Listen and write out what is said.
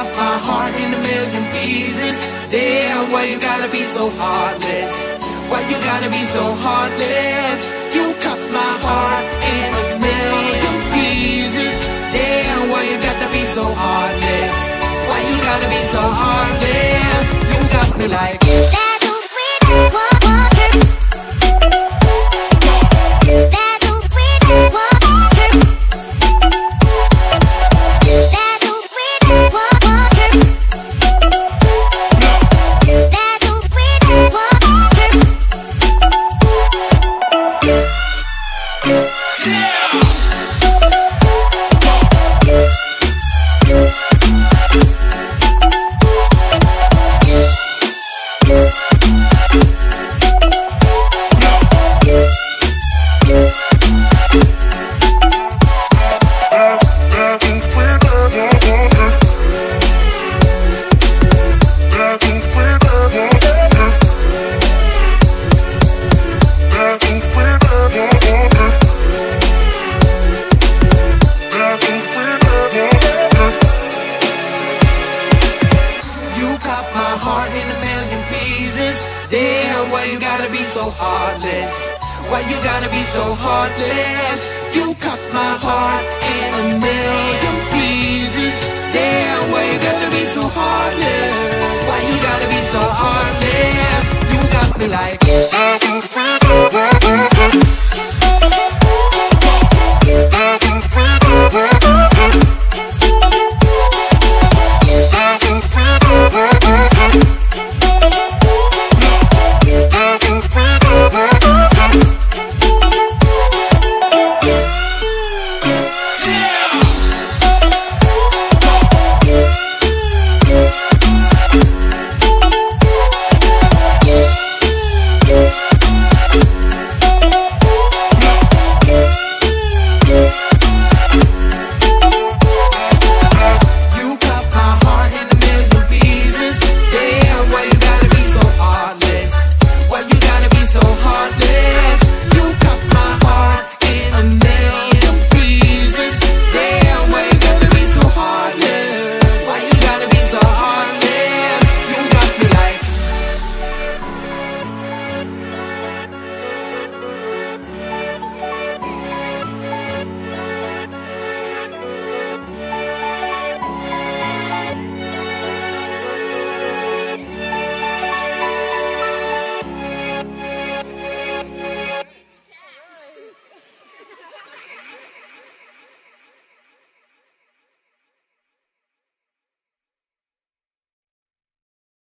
cut my heart in a million pieces. Damn, why you gotta be so heartless? Why you gotta be so heartless? You cut my heart in a million pieces. Damn, why you gotta be so heartless? Why you gotta be so heartless? You got me like that's a sweet water. That's a sweet water. Damn, why you gotta be so heartless? Why you gotta be so heartless? You cut my heart in a million pieces. Damn, why you gotta be so heartless? Why you gotta be so heartless? You got me like